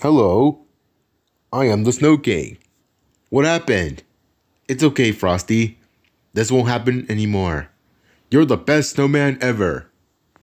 Hello, I am the Snow King. What happened? It's okay, Frosty. This won't happen anymore. You're the best snowman ever.